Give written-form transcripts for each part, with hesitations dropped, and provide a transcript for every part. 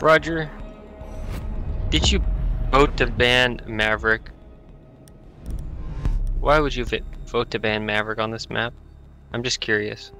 Roger, did you vote to ban Maverick? Why would you vote to ban Maverick on this map? I'm just curious.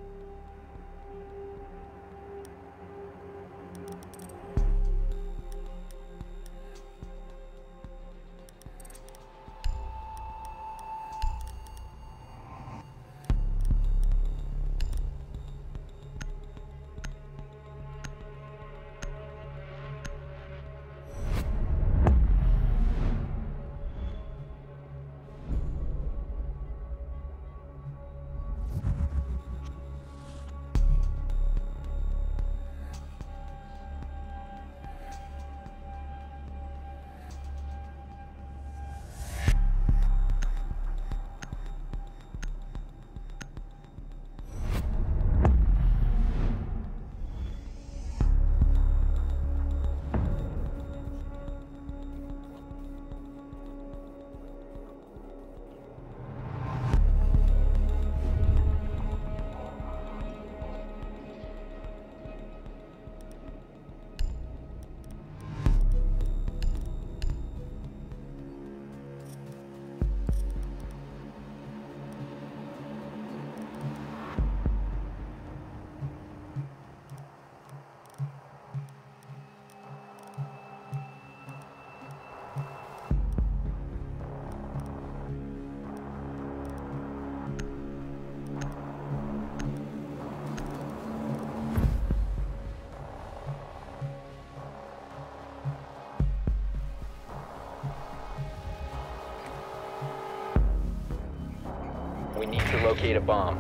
We need to locate a bomb.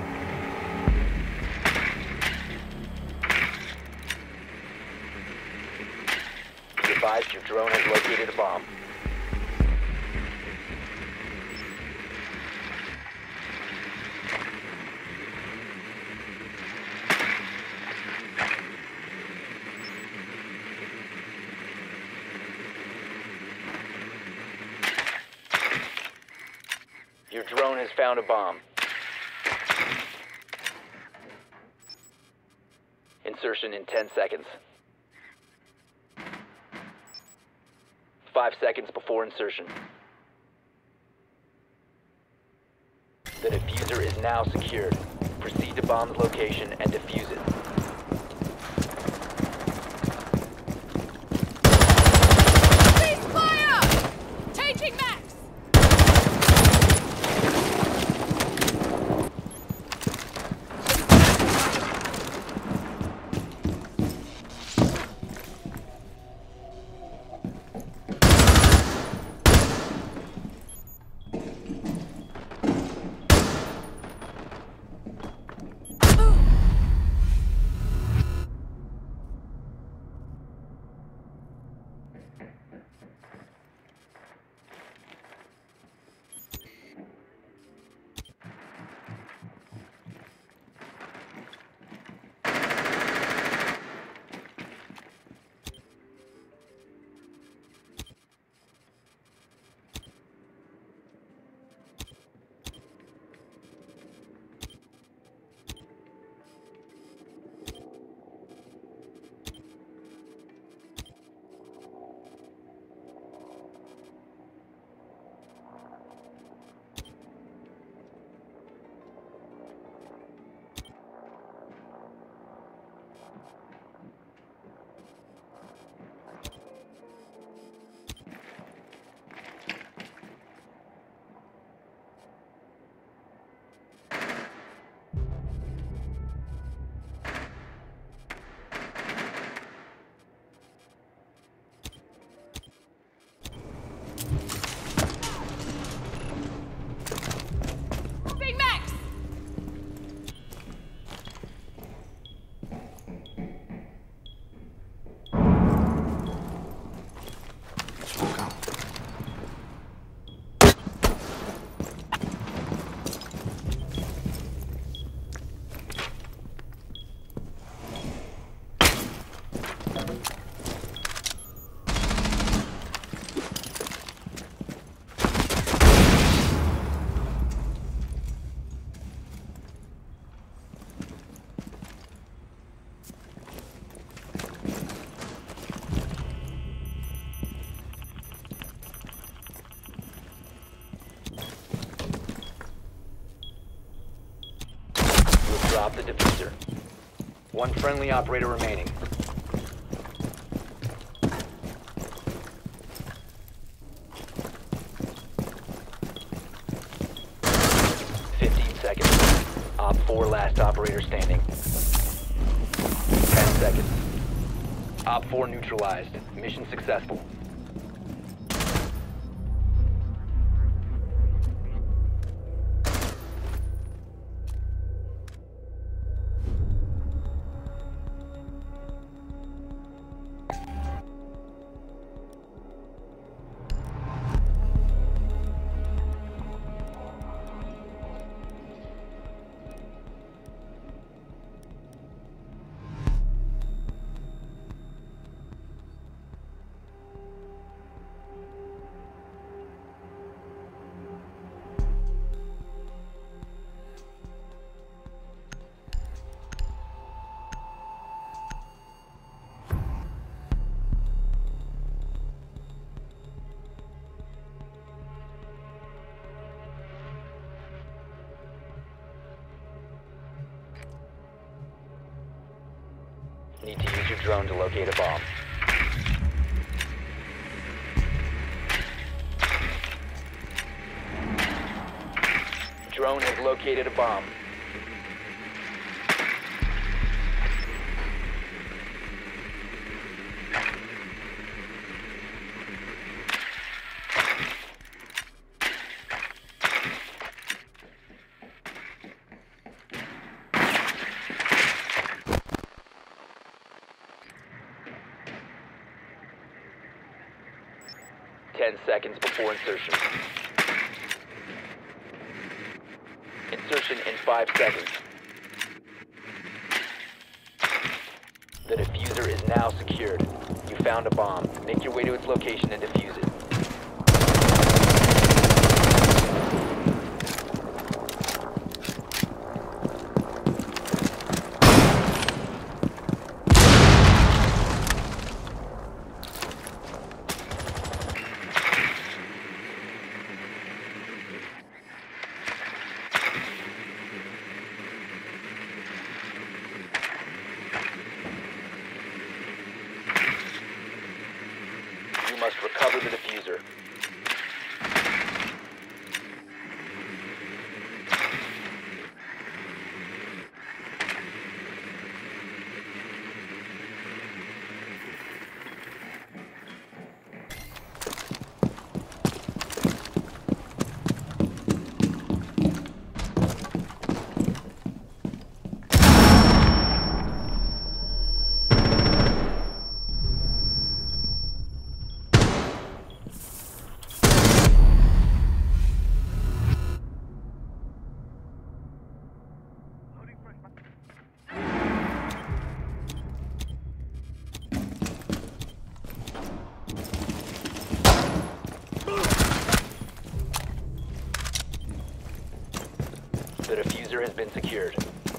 Be advised your drone has located a bomb. Your drone has found a bomb. Insertion in 10 seconds. 5 seconds before insertion. The diffuser is now secured. Proceed to bomb's location and defuse it. Cease fire! Changing max! Big Max! Drop the diffuser. One friendly operator remaining. Op 4 last operator standing. 10 seconds. Op 4 neutralized. Mission successful. Need to use your drone to locate a bomb. Drone has located a bomb. Seconds before insertion. Insertion in 5 seconds. The diffuser is now secured. You found a bomb. Make your way to its location and defuse it. You must recover the diffuser. The diffuser has been secured.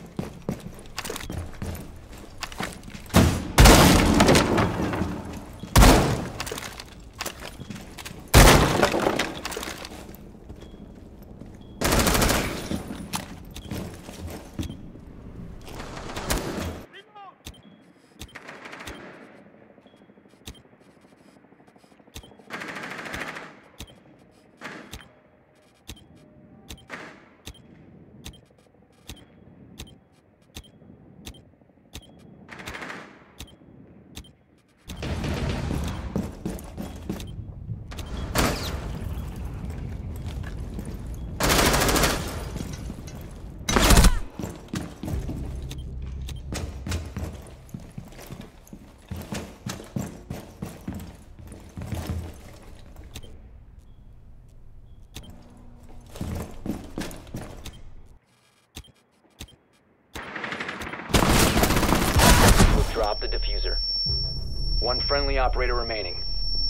Drop the diffuser. One friendly operator remaining.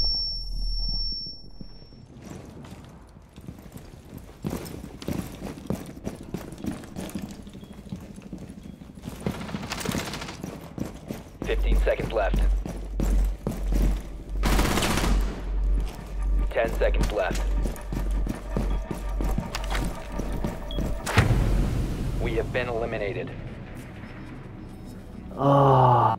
Seconds left. 10 seconds left. We have been eliminated. Oh.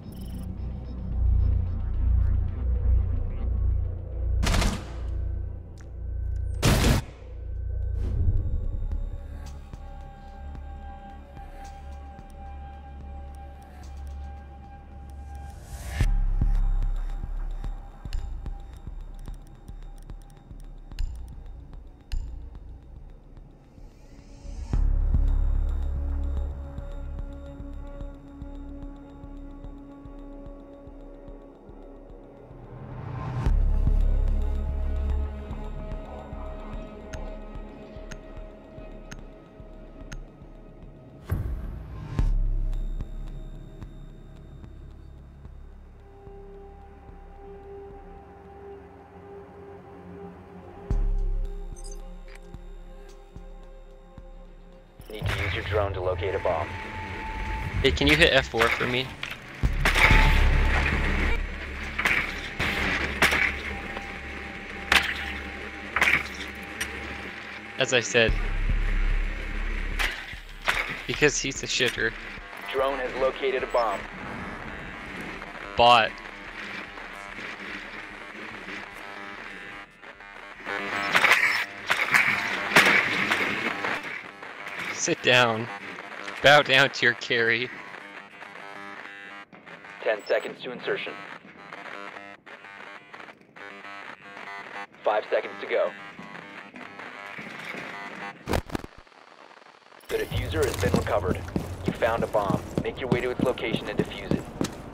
Need to use your drone to locate a bomb. Hey, can you hit F4 for me? As I said. Because he's a shitter. Drone has located a bomb. Bot. Sit down. Bow down to your carry. 10 seconds to insertion. 5 seconds to go. The diffuser has been recovered. You found a bomb. Make your way to its location and defuse it.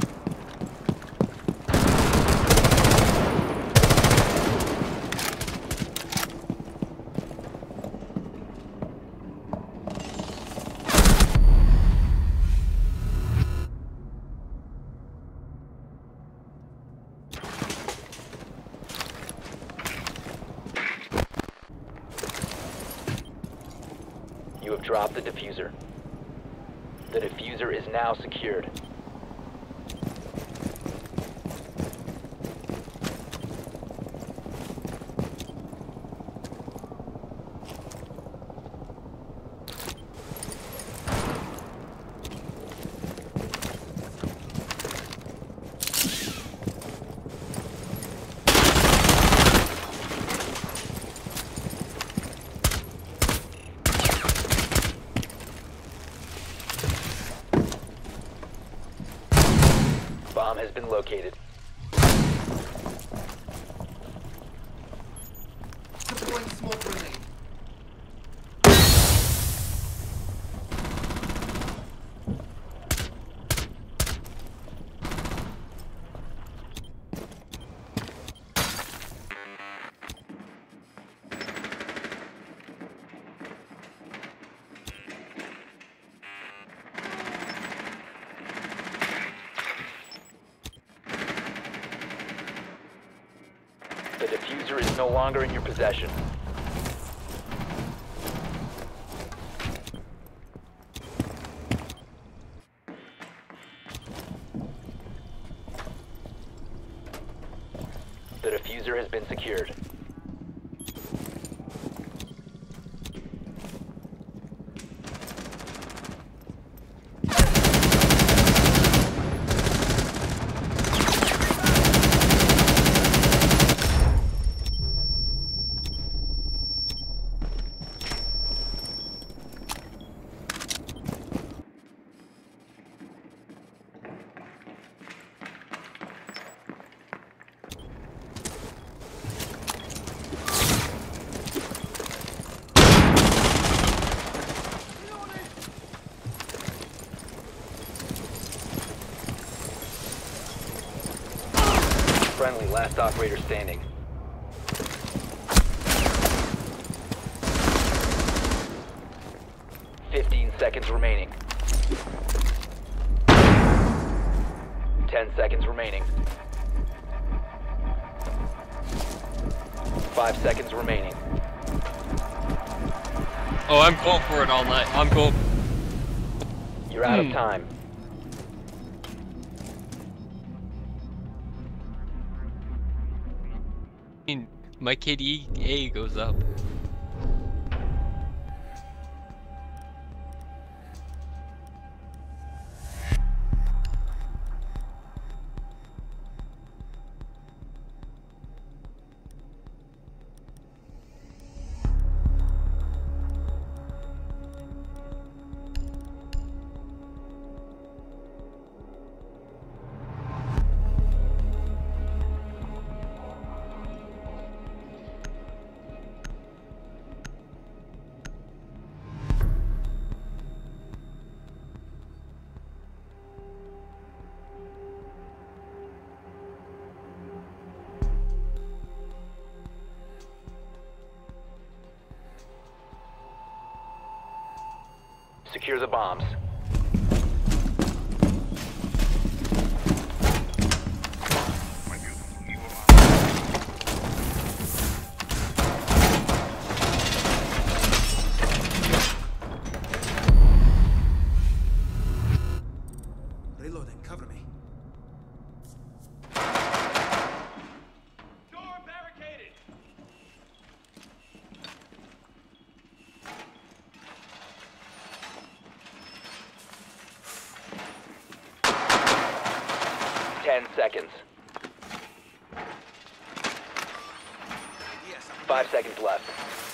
You have dropped the diffuser. The diffuser is now secured. Bomb has been located. Deploying smoke grenade. The diffuser is no longer in your possession. The diffuser has been secured. Friendly, last operator standing. Seconds remaining. 10 seconds remaining. 5 seconds remaining. Oh, I'm going for it all night. I'm going. You're out of time. My KDA goes up. Secure the bombs. Reloading, cover me. Door barricaded! Seconds. 5 seconds left.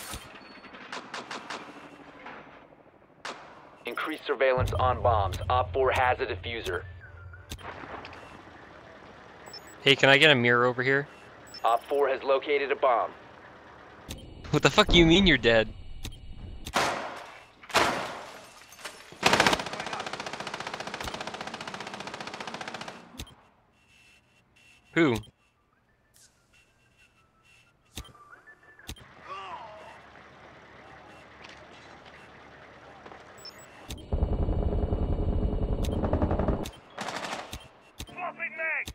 Increased surveillance on bombs. Op 4 has a diffuser. Hey, can I get a mirror over here? Op 4 has located a bomb. What the fuck do you mean you're dead? Who? Swapping mags!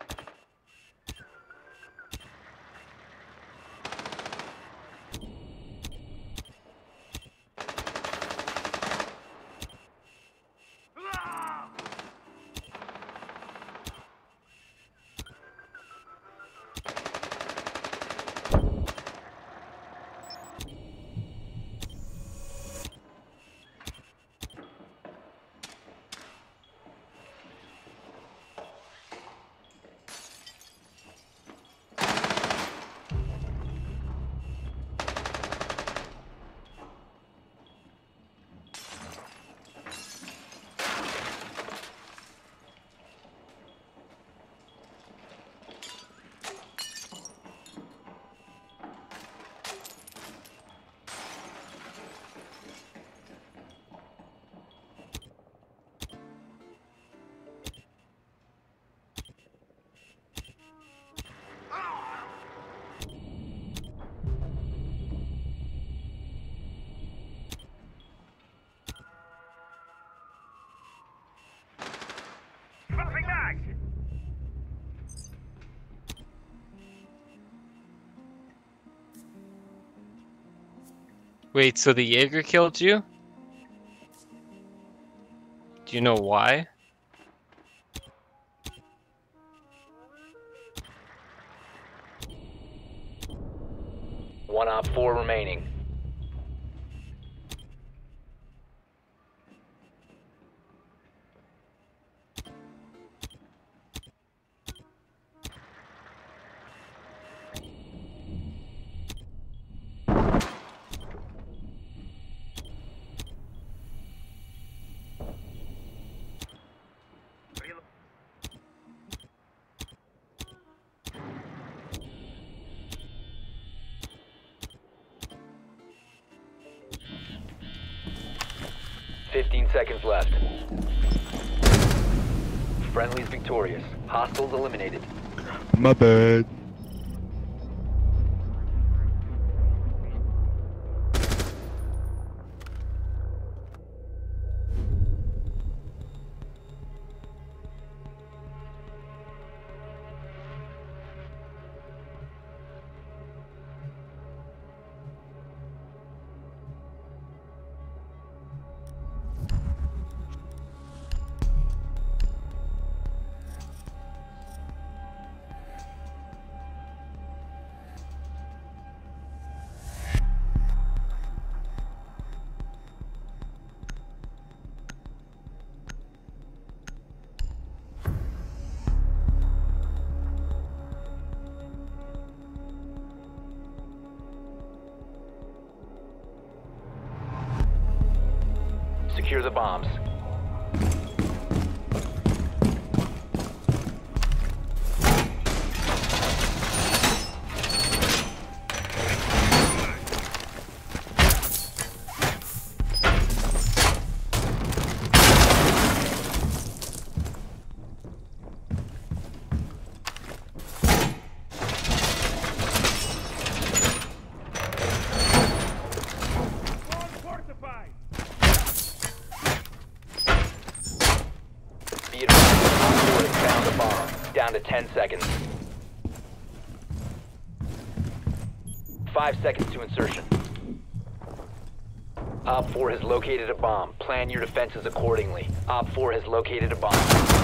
Swapping mags! Wait, so the Jaeger killed you? Do you know why? One Op 4 remaining. Reload. 15 seconds left. Friendly's victorious. Hostiles eliminated. My bad. Secure the bombs. Fortified! Be advised, Op 4 has found a bomb. Down to 10 seconds. 5 seconds to insertion. Op 4 has located a bomb. Plan your defenses accordingly. Op 4 has located a bomb.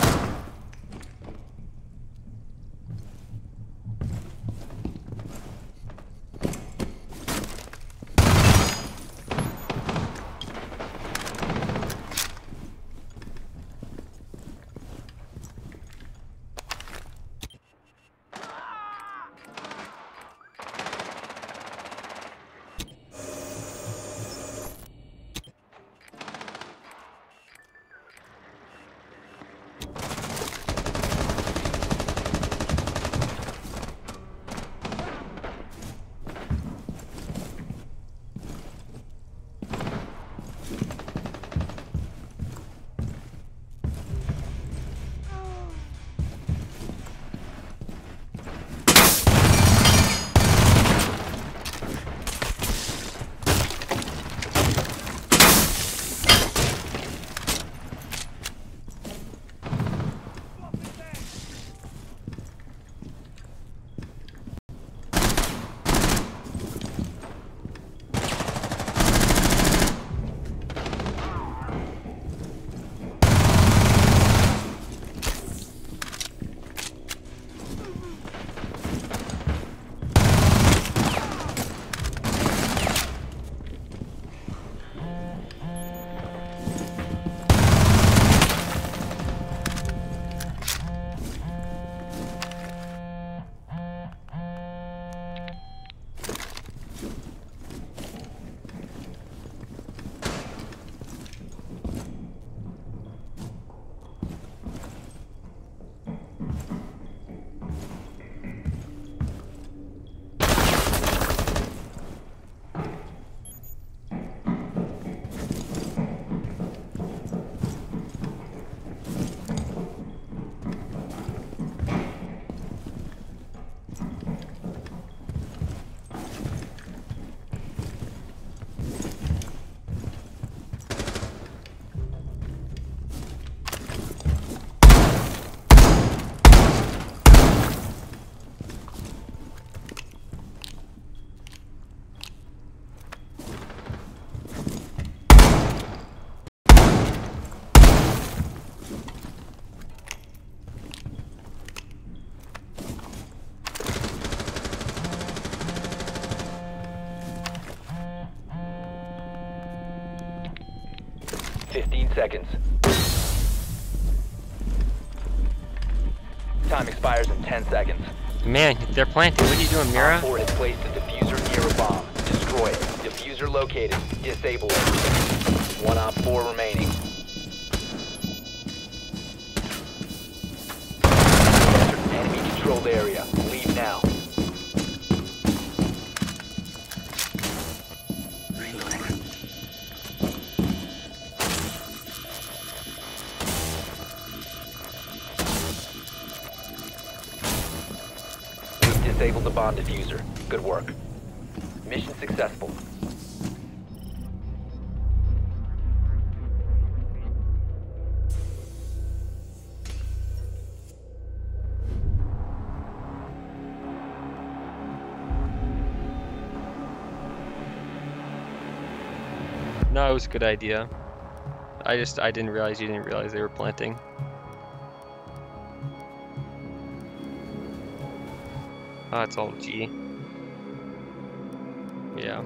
Seconds. Time expires in 10 seconds. Man, they're planting. What are you doing, Mira? Op 4 has placed a diffuser near a bomb. Destroy it. Diffuser located. Disable it. One Op 4 remaining. Enter enemy controlled area. Leave now. Disabled the bomb diffuser. Good work. Mission successful. No, it was a good idea. I didn't realize you didn't realize they were planting. Oh, it's all G. Yeah.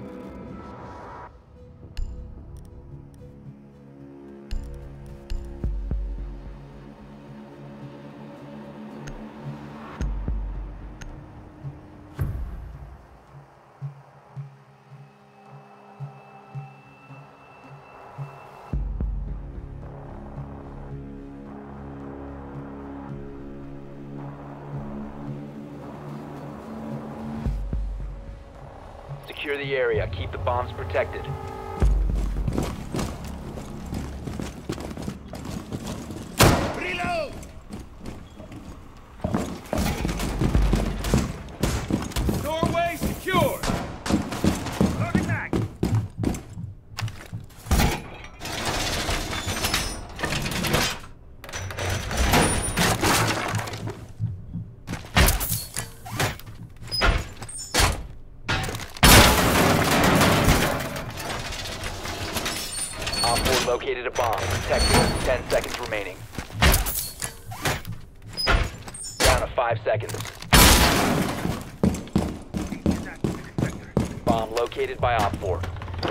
Secure the area. Keep the bombs protected. Reload! Doorway secure! Loading back! Op 4 located a bomb. Protect it. 10 seconds remaining. Down to 5 seconds. Bomb located by Op 4.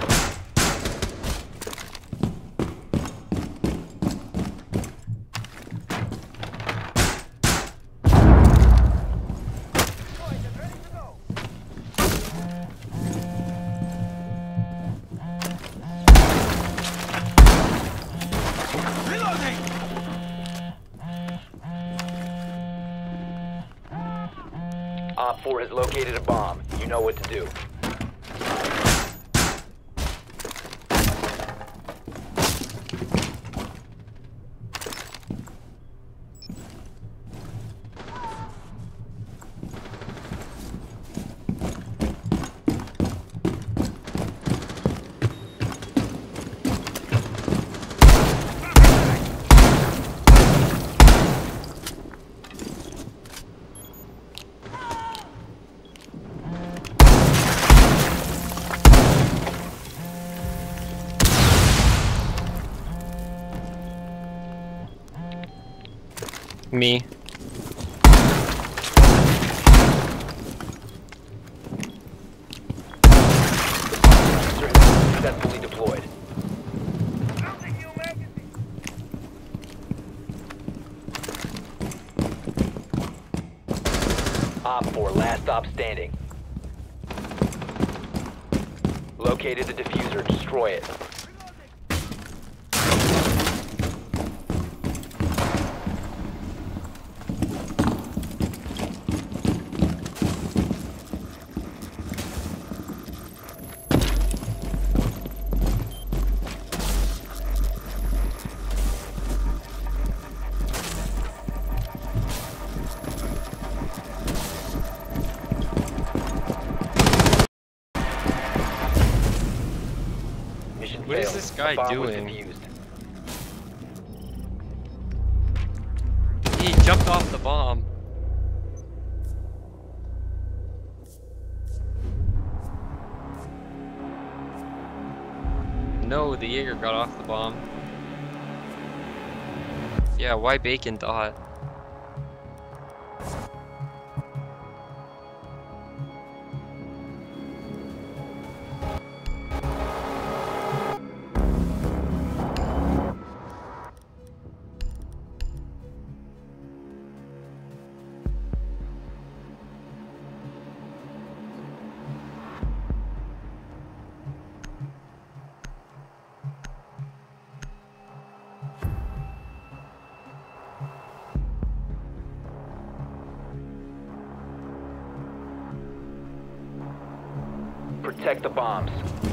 Op 4 has located a bomb. You know what to do. Me. Successfully deployed. Op 4, last stop standing. Located the diffuser. Destroy it. Mission What is failed. this guy Bomb was doing? defused. He jumped off the bomb. No, the Jaeger got off the bomb. Yeah, why bacon dot? Protect the bombs.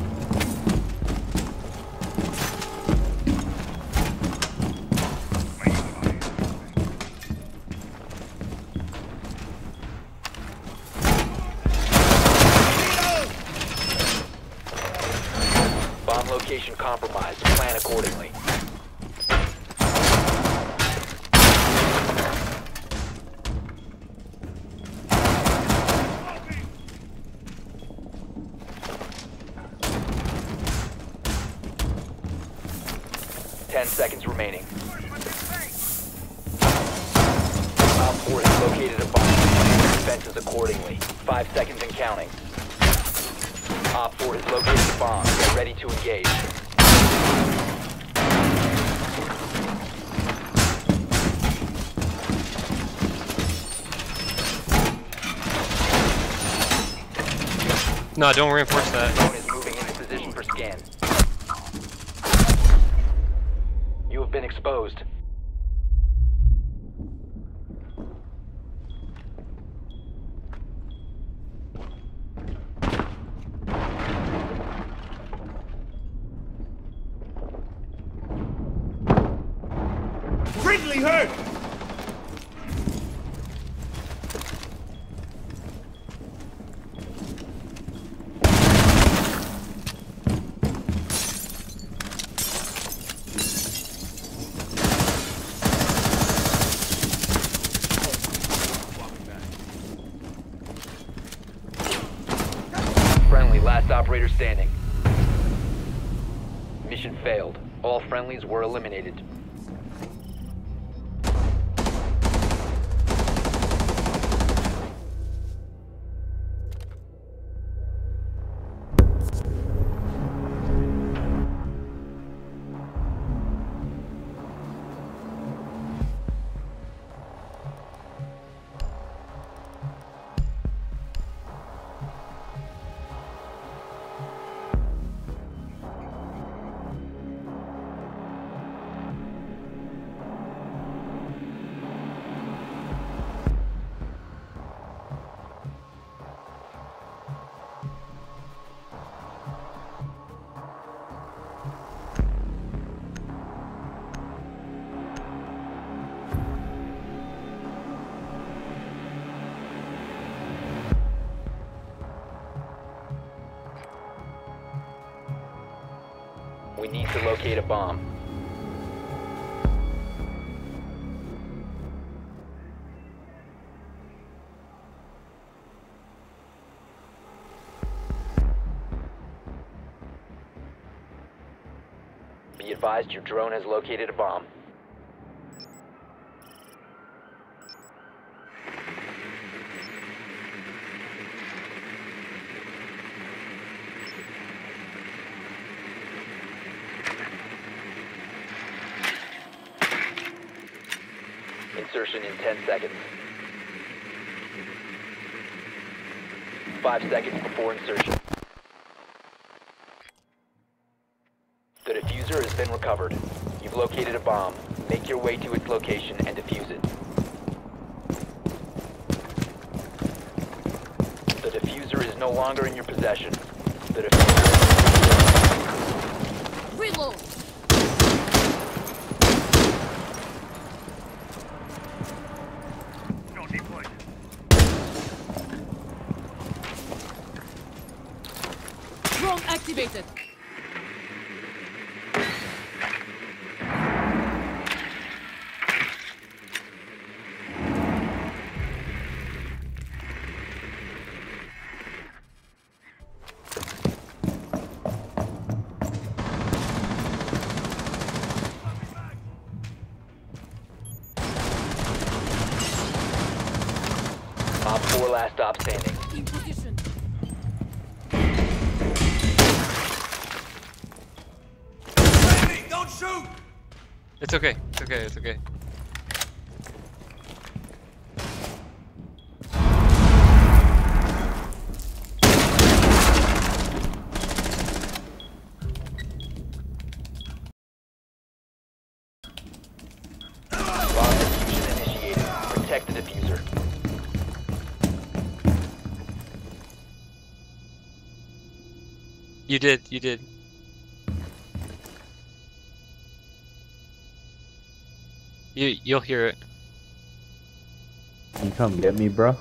Bomb location compromised. Plan accordingly. Ten seconds remaining. Op 4 has located a bomb. Defenses accordingly. 5 seconds and counting. Op 4 has located the bomb. Get ready to engage. No, don't reinforce that. Drone is moving into position for scan. You have been exposed. Friendly hurt! Friendly, last operator standing. Mission failed. All friendlies were eliminated. We need to locate a bomb. Be advised your drone has located a bomb. Insertion in 10 seconds. 5 seconds before insertion. The diffuser has been recovered. You've located a bomb. Make your way to its location and defuse it. The diffuser is no longer in your possession. The diffuser is... Reload! Drone activated. Op 4 last stop standing. In position. Enemy, don't shoot! It's okay. It's okay. It's okay. Bomb diffusion initiated. Protect the diffuser. You did. You did. You'll hear it. You come get me, bro.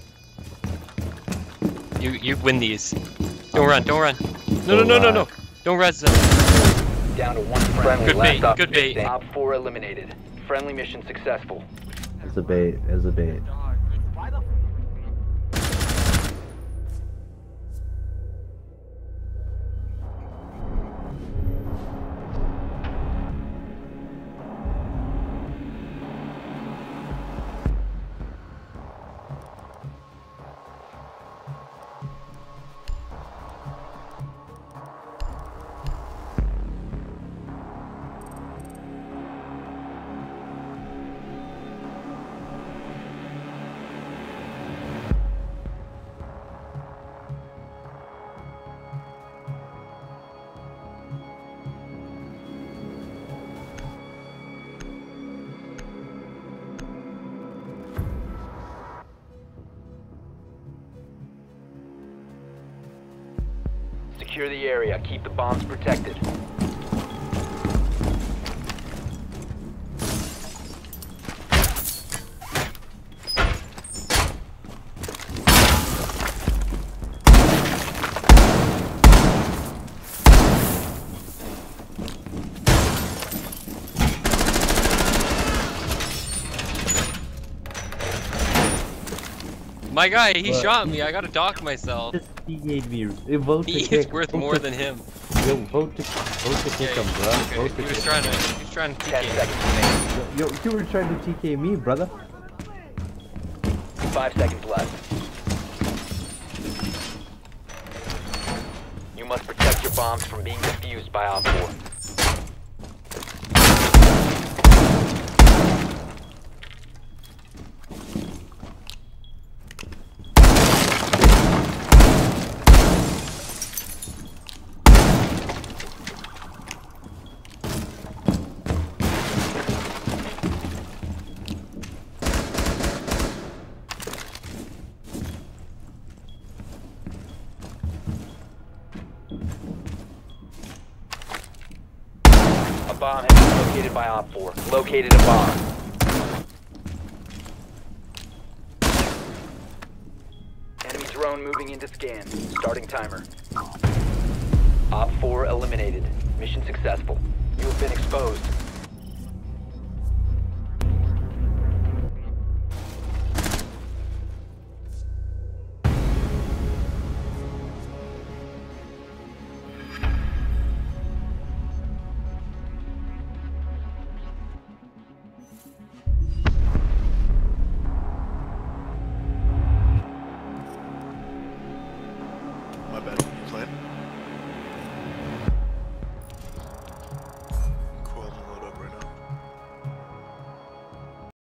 You win these. Don't run. Don't run. No. Don't res them. Down to one friendly. Good last bait, stop good bait. standing. Op 4 eliminated. Friendly mission successful. It's a bait. It's a bait. Secure the area. Keep the bombs protected. My guy, he shot me. I gotta dock myself. TK'd me. Vote to He kick. is worth Vote more to- than him. Yo, vote to kick him, bro. Okay, Vote to he was kick trying to 10 TK. seconds remaining. Yo, you were trying to TK me, brother. 5 seconds left. You must protect your bombs from being defused by Op 4. A bomb has been located by Op 4. Located a bomb. Enemy drone moving into scan. Starting timer. Op 4 eliminated. Mission successful. You have been exposed.